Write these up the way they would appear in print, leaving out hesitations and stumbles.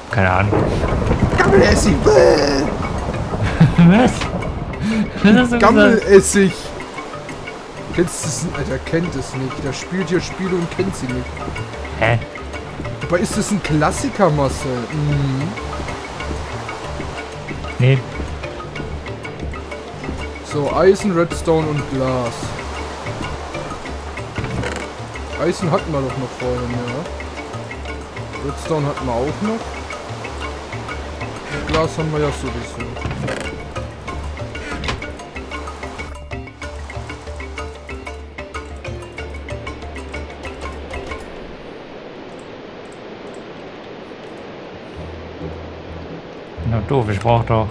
Keine Ahnung. Gammelessig! Was? Was hast du gesagt? Gammelessig! Kennst du es? Alter, kennt es nicht. Der spielt hier Spiele und kennt sie nicht. Hä? Aber ist das ein Klassiker, Marcel? Mhm. Nee. So, Eisen, Redstone und Glas. Eisen hatten wir doch noch vorhin, ja. Redstone hatten wir auch noch. Und Glas haben wir ja sowieso. Na doof, ich brauch doch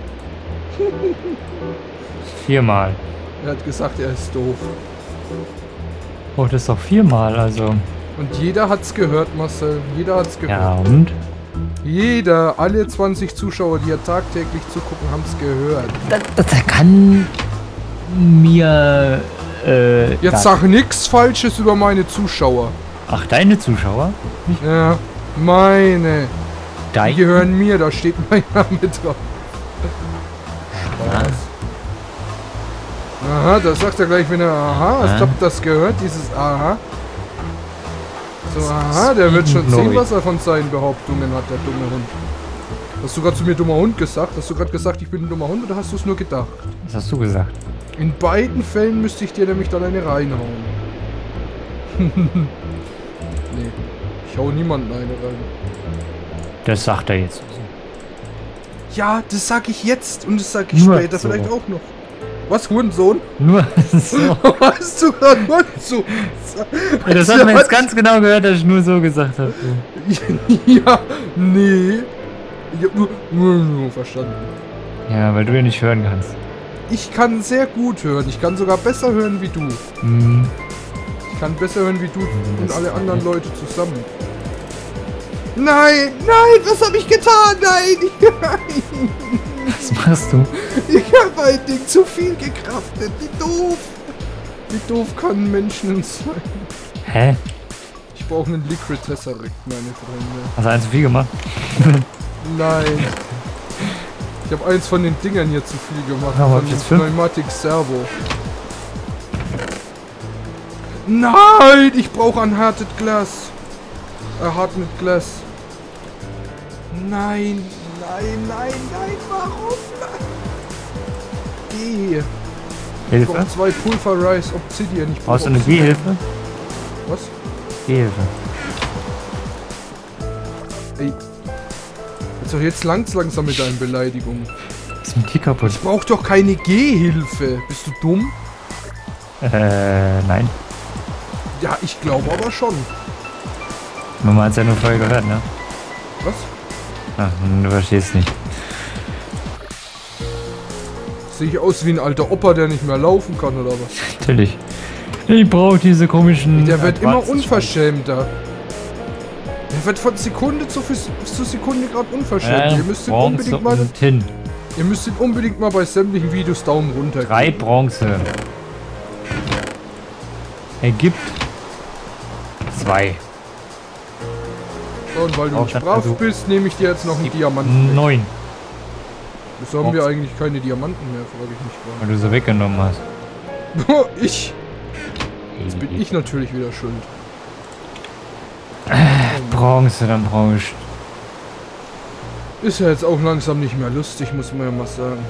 4-mal. Er hat gesagt, er ist doof. Oh, das ist doch 4-mal, also. Und jeder hat's gehört, Marcel. Jeder hat's gehört. Ja, und? Jeder, alle 20 Zuschauer, die ja tagtäglich zugucken, haben's gehört. Das kann mir. Jetzt sag nix Falsches über meine Zuschauer. Ach, deine Zuschauer? Ja, meine. Die Deine? gehören mir, da steht mein Name drauf. Spaß. Aha, das sagt er gleich wieder. Aha, ich hab das gehört, dieses Aha. So, aha, der wird schon sehen, was er von seinen Behauptungen hat, der dumme Hund. Hast du gerade zu mir dummer Hund gesagt? Hast du gerade gesagt, ich bin ein dummer Hund, oder hast du es nur gedacht? Was hast du gesagt? In beiden Fällen müsste ich dir nämlich dann eine reinhauen. Nee, ich hau niemanden eine rein. Das sagt er jetzt. Ja, das sag ich jetzt und das sag ich Nur später so. vielleicht auch noch. Was, Hurensohn? Nur so. Hast du gerade Hurensohn? Ja, das hat man jetzt ganz genau gehört, dass ich nur so gesagt habe. Ja, nee. Ich hab nur verstanden. Ja, weil du ja nicht hören kannst. Ich kann sehr gut hören. Ich kann sogar besser hören wie du. Hm. Ich kann besser hören wie du und alle anderen Leute zusammen. Nein, nein, was habe ich getan? Nein, Was machst du? ich habe ein Ding zu viel gekraftet. Wie doof. Wie doof kann Menschen sein? Hä? Ich brauche einen Liquid Tesseract, meine Freunde. Hast du eins zu viel gemacht? Nein. Ich habe eins von den Dingern hier zu viel gemacht. Ja, von jetzt dem 5? Pneumatic Servo. Nein, ich brauche Unharted Glass. Hardened Glass. Nein, nein, nein, nein, warum? Geh. Ich Hilfe? brauche 2 Pulverized Obsidian. Ich Brauchst du brauche eine Gehhilfe? Was? Gehhilfe. Ey. Jetzt langt's langsam mit deinen Beleidigungen. Ist mit dir kaputt? Ich brauch doch keine Gehhilfe. Bist du dumm? Nein. Ja, ich glaube aber schon. Mama hat's ja nur vorher gehört, ne? Was? Ach, du verstehst nicht. Sehe ich aus wie ein alter Opa, der nicht mehr laufen kann, oder was? Natürlich. Ich brauche diese komischen... Der wird immer Advanced unverschämter. Der wird von Sekunde zu Sekunde gerade unverschämt. Ihr müsst ihn Bronze unbedingt mal... und Tin. Ihr müsst ihn unbedingt mal bei sämtlichen Videos Daumen runter geben. 3 Bronze. Ergibt 2. So, und weil du Auch nicht dann brav also bist, nehme ich dir jetzt noch einen Diamanten. 9. Wieso haben wir eigentlich keine Diamanten mehr, frage ich mich Weil du sie weggenommen hast. gerade. Ich? Jetzt bin ich natürlich wieder schuld. Bronze, dann brauche ich... Ist ja jetzt auch langsam nicht mehr lustig, muss man ja mal sagen.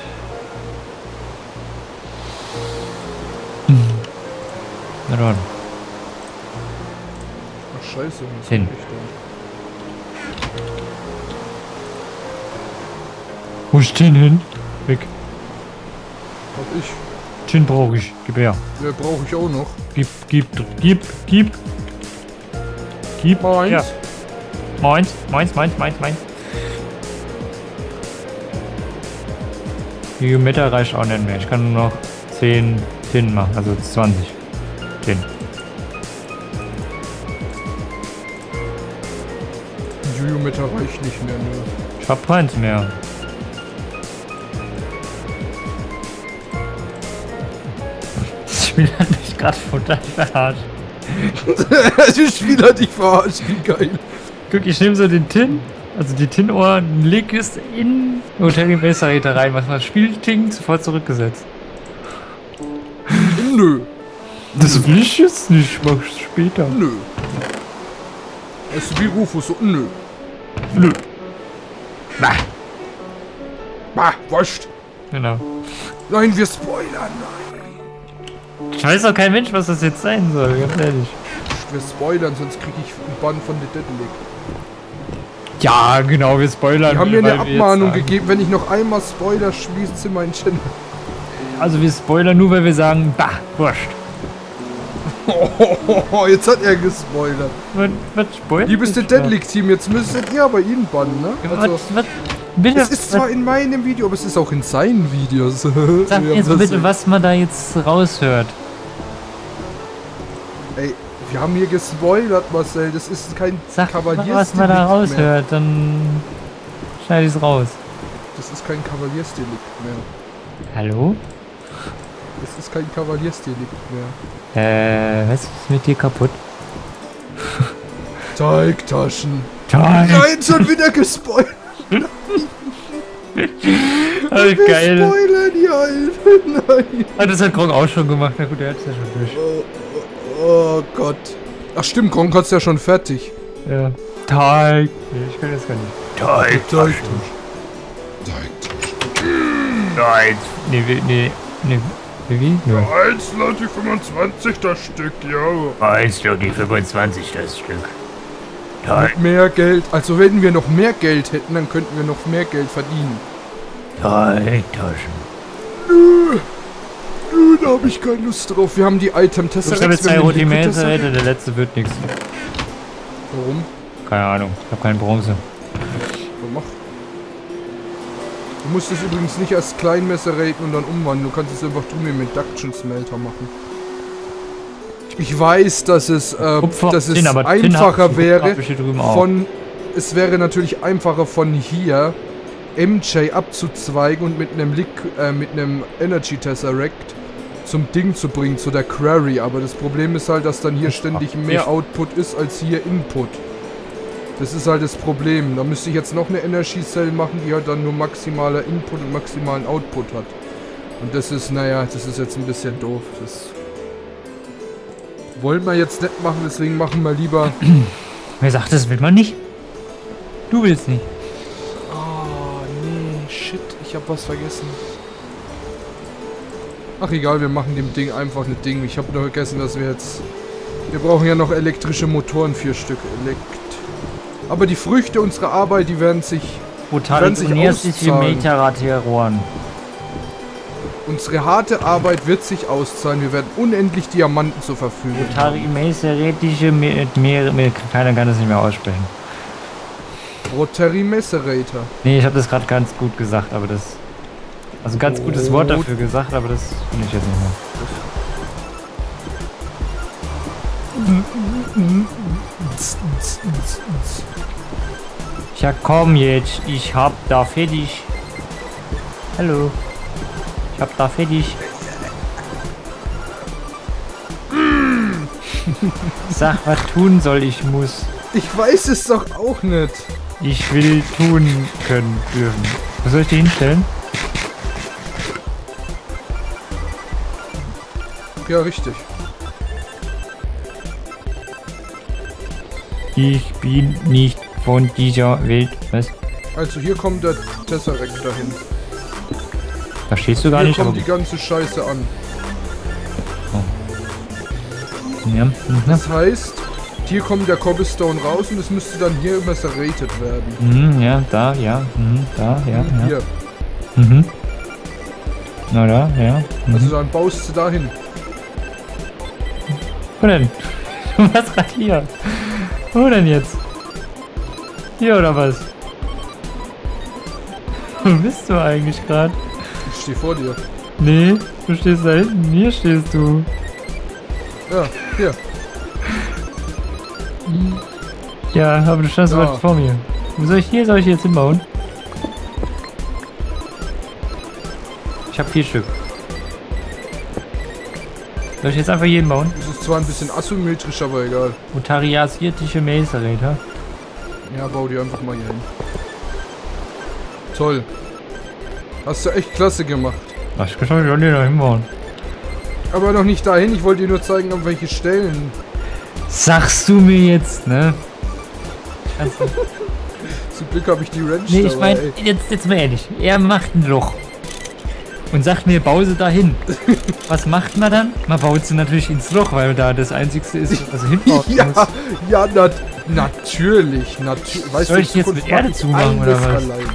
Na dann. Ach scheiße, was Hin. hab ich da? Wo ist Tin hin? Weg. Hab ich. Tin brauche ich. Gib her. Ja, brauche ich auch noch. Gib. Meins. Ja. Meins. Die Geometer reicht auch nicht mehr. Ich kann nur noch 10 Tin machen, also 20 Tin. Juju-Meter reicht nicht mehr, ne? Ich hab keins mehr. Das Spiel hat mich gerade total verarscht. Der Spieler hat dich verarscht, wie geil. Guck, ich nehme so den Tin, also die Tinohr, leg es in Hotel Messerräder rein, was das Spielting sofort zurückgesetzt. Nö. Das will ich jetzt nicht, mach ich später. Nö. Weißt du, wie Rufus so, nö. Nö. Bah. Bah, wascht. Genau. Nein, wir spoilern, nein. Ich weiß doch kein Mensch, was das jetzt sein soll, ganz ehrlich. Wir spoilern, sonst krieg ich einen Bann von The Deadlick. Ja, genau, wir spoilern. Die haben mir eine Abmahnung gegeben, wenn ich noch einmal Spoiler schließt sie meinen Channel. Also wir spoilern nur, weil wir sagen, bah, wurscht. Jetzt hat er gespoilert. Was spoilert? Liebes The Deadlick Team, jetzt müsstet ihr aber ihn bannen, ne? Also, bitte, es ist zwar in meinem Video, aber es ist auch in seinen Videos. Sag mir jetzt bitte, was man da jetzt raushört. Ey, wir haben hier gespoilert, Marcel. Das ist kein Kavaliersdelikt mehr. Was man da raushört, dann schneide ich es raus. Das ist kein Kavaliersdelikt mehr. Hallo? Das ist kein Kavaliersdelikt mehr. Was ist mit dir kaputt? Teigtaschen. Nein, schon wieder gespoilert. Oh, geil. Spoilern hier, Alter. Nein. Ah, das hat Gronk auch schon gemacht. Na gut, der hat es ja schon durch. Oh Gott. Ach stimmt, Gronk hat's ja schon fertig. Ja. Teig. Nee, ich kann das gar nicht. Teigtaschen. Nein. Nee. Wie? Ja. 1 Lotti 25 das Stück, ja. 1 Lotti 25 das Stück. Mit mehr Geld. Also wenn wir noch mehr Geld hätten, dann könnten wir noch mehr Geld verdienen. Teigtaschen. Nö, da habe ich keine Lust drauf. Wir haben die Item-Tester. Ich habe jetzt 2 Rudimente, der letzte wird nichts. Warum? Keine Ahnung, ich habe keine Bronze. Mach. Du musst es übrigens nicht als Kleinmesser raten und dann umwandeln. Du kannst es einfach drüben mit Induction Smelter machen. Ich weiß, dass es, einfacher wäre es wäre natürlich einfacher von hier MJ abzuzweigen und mit einem Energy Tesseract zum Ding zu bringen, zu der Quarry. Aber das Problem ist halt, dass dann hier ständig mehr Output ist als hier Input. Das ist halt das Problem. Da müsste ich jetzt noch eine Energy Cell machen, die halt dann nur maximaler Input und maximalen Output hat. Und das ist, naja, das ist jetzt ein bisschen doof. Das wollen wir jetzt nicht machen, deswegen machen wir lieber... Wer sagt, das will man nicht? Du willst nicht. Oh, nee, shit, ich hab was vergessen. Ach egal, wir machen dem Ding einfach ein Ding. Ich habe nur vergessen, dass wir jetzt... Wir brauchen ja noch elektrische Motoren, 4 Stück. Aber die Früchte unserer Arbeit, die werden sich auszahlen. Unsere harte Arbeit wird sich auszahlen. Wir werden unendlich Diamanten zur Verfügung haben. Keiner kann das nicht mehr aussprechen. Rotary Messerator. Nee, ich habe das gerade ganz gut gesagt, aber das... Also ganz gutes Wort dafür gesagt, aber das finde ich jetzt nicht mehr. Ja komm jetzt, ich hab da fertig. Hallo. Ich hab da fertig. Sag, was tun soll, ich muss. Ich weiß es doch auch nicht. Ich will tun können, dürfen. Wo soll ich die hinstellen? Ja, richtig. Ich bin nicht von dieser Welt. Was? Also hier kommt der Tesseract dahin. Da stehst du gar nicht. Hier kommt die ganze Scheiße an. Oh. Ja. Das heißt, hier kommt der Cobblestone raus und es müsste dann hier immer serrated werden. Mhm, ja, da, ja. Mhm, da, ja. Hier. Ja. Mhm. Na da, ja. Mhm. Also dann baust du dahin. Wo denn? Du warst gerade hier. Wo denn jetzt? Hier oder was? Wo bist du eigentlich gerade? Ich stehe vor dir. Nee, du stehst da hinten. Hier stehst du. Ja, hier. Ja, aber du standst weit vor mir. Wo soll ich jetzt hinbauen? Ich habe 4 Stück. Soll ich jetzt einfach jeden bauen? Das ist zwar ein bisschen asymmetrisch, aber egal. Otariasiatische Messerräder. Ja, bau die einfach mal hier hin. Toll. Hast du echt klasse gemacht. Ach, ich kann schon da hinbauen. Aber noch nicht dahin, ich wollte dir nur zeigen, an welche Stellen. Sagst du mir jetzt, ne? Also, Zum Glück habe ich die Ranch nee, ich dabei, meine, jetzt mal ehrlich. Er macht ein Loch. Und sagt mir, bau sie dahin. Was macht man dann? Man baut sie natürlich ins Loch, weil da das Einzigste ist, was hinbaut Ja, muss. ja, natürlich. Weißt Soll du, ich jetzt Zukunft mit Erde macht zumachen, alles oder was? allein.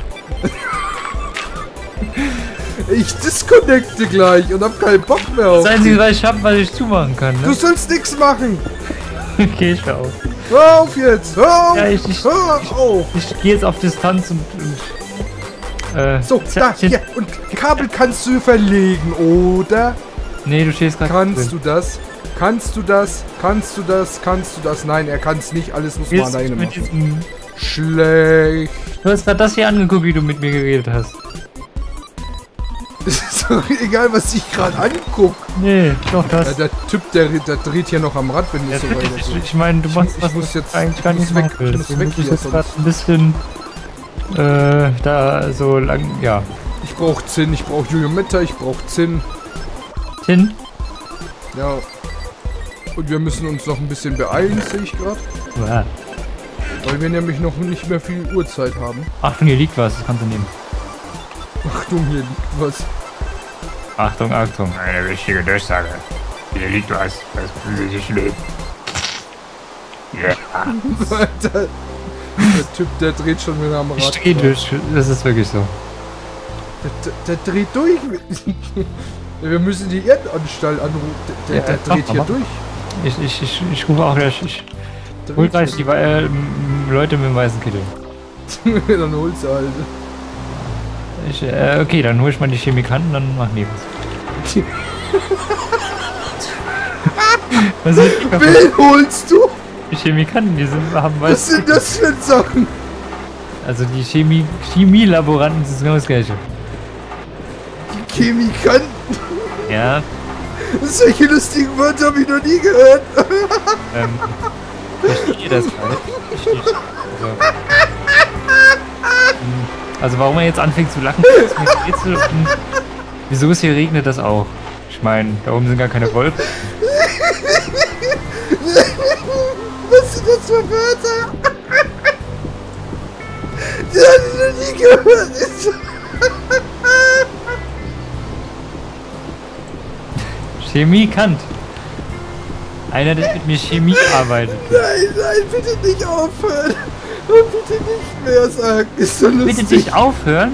Ich disconnecte gleich und hab keinen Bock mehr auf Das Einzige, was ich hab, was ich zumachen kann, Du ne? sollst nichts machen. Okay, ich hör auf. Hör auf jetzt. Hör auf. Ja, Hör auf. Ich gehe jetzt auf Distanz und So, da, hier. Und Kabel kannst du verlegen, oder? Nee, du stehst gerade. Kannst du das? Kannst du das? Kannst du das? Kannst du das? Nein, er kann es nicht. Alles muss man alleine machen. Schlecht. Du hast gerade das hier angeguckt, wie du mit mir geredet hast. Ist doch egal, was ich gerade anguck. Nee, doch das. Ja, der Typ, der dreht hier noch am Rad, wenn Ja, es so weiter geht. ich meine, du machst ich was, muss was jetzt- ich eigentlich gar ich nicht muss machen weg, will. ich muss Deswegen weg muss ich hier, jetzt gerade sonst- ein bisschen da so lang, ja. Ich brauch Zinn, ich brauch Juliometta, ich brauch Zinn. Tin? Ja. Und wir müssen uns noch ein bisschen beeilen, sehe ich gerade. Ja. Weil wir nämlich noch nicht mehr viel Uhrzeit haben. Achtung, hier liegt was, das kannst du nehmen. Achtung, hier liegt was. Achtung, Achtung, eine wichtige Durchsage. Hier liegt was, das fühlt sich schlimm. Ja. Alter. Der Typ, der dreht schon wieder am Rad. Ich dreh durch, das ist wirklich so. Der dreht durch. Wir müssen die Erdanstalt anrufen. Der dreht mach hier mal. durch. Ich rufe auch gleich, ich hol gleich die Leute mit dem weißen Kittel. Dann holst du halt. Okay, dann hol ich mal die Chemikanten, dann machen die was. Was soll ich machen? Wen holst du? Die Chemikanten, die haben Was weiß. sind das für Sachen? Also die Chemielaboranten sind genau das gleiche. Die Chemikanten. Ja, Solche lustigen Wörter habe ich noch nie gehört. verstehe das gerade. Also warum er jetzt anfängt zu lachen, ist mir ein Rätsel. Und wieso es hier regnet das auch? Ich meine, da oben sind gar keine Wolken. Was sind das für Wörter? Die habe ich noch nie gehört. Chemiekant. Einer, der mit mir Chemie arbeitet. Nein, bitte nicht aufhören. Und bitte nicht mehr sagen. Ist so lustig. Bitte nicht aufhören?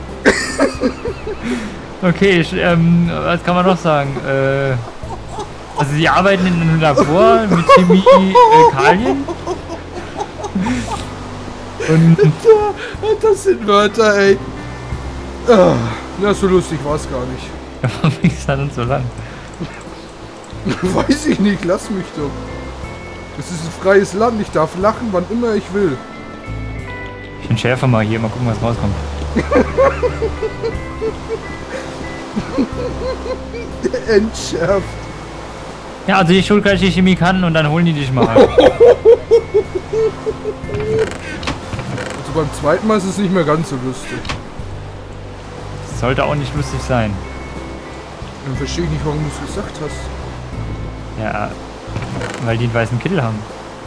Okay, was kann man noch sagen? Also sie arbeiten in einem Labor mit Chemikalien. Und Das sind Wörter, ey. Ah, na, so lustig war es gar nicht. warum ist das denn so lang? Weiß ich nicht, lass mich doch. Das ist ein freies Land, ich darf lachen, wann immer ich will. Ich entschärfe mal hier, mal gucken, was rauskommt. Entschärft. Ja, also ich hol gleich die Chemikanten und dann holen die dich mal. Also beim zweiten Mal ist es nicht mehr ganz so lustig. Das sollte auch nicht lustig sein. Dann verstehe ich nicht, warum du es gesagt hast. Ja, weil die einen weißen Kittel haben.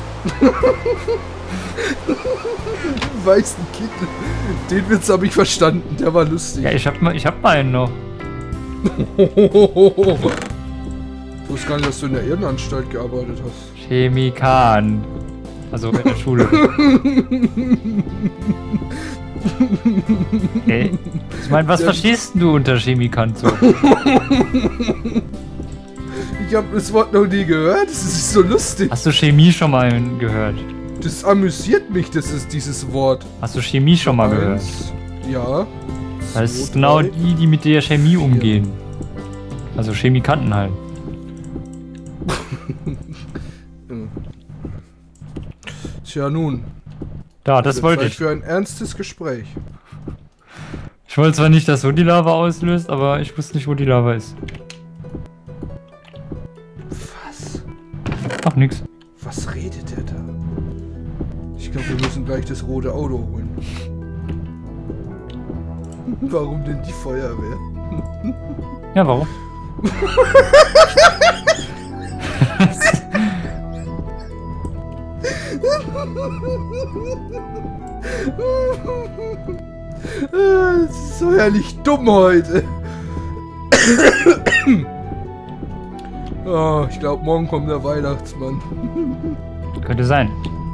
Weißen Kittel. Den Witz habe ich verstanden, der war lustig. Ja, ich hab mal einen noch. Ich wusste gar nicht, dass du in der Irrenanstalt gearbeitet hast. Chemikan. Also in der Schule. Okay. Ich meine, was verstehst denn du unter Chemikan so? Ich habe das Wort noch nie gehört, das ist so lustig. Hast du Chemie schon mal gehört? Das amüsiert mich, das ist dieses Wort. Hast du Chemie schon mal gehört? Eins, ja. Das Zwei, ist genau drei. die mit der Chemie umgehen. Also Chemikanten halt. Tja, nun. Da, das wollte Zeit ich. für ein ernstes Gespräch. Ich wollte zwar nicht, dass so die Lava auslöst, aber ich wusste nicht, wo die Lava ist. Was? Ach, nix. Was redet er da? Ich glaube, wir müssen gleich das rote Auto holen. Warum denn die Feuerwehr? Ja, warum? Es ist so herrlich dumm heute. Oh, ich glaube, morgen kommt der Weihnachtsmann. Könnte sein.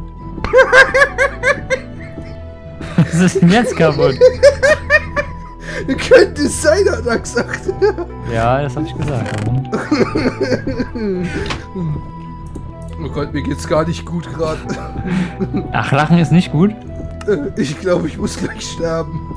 Was ist denn jetzt kaputt? Könnte sein, hat er gesagt. Ja, das habe ich gesagt. Warum? Oh Gott, mir geht's gar nicht gut gerade. Ach, Lachen ist nicht gut? Ich glaube, ich muss gleich sterben.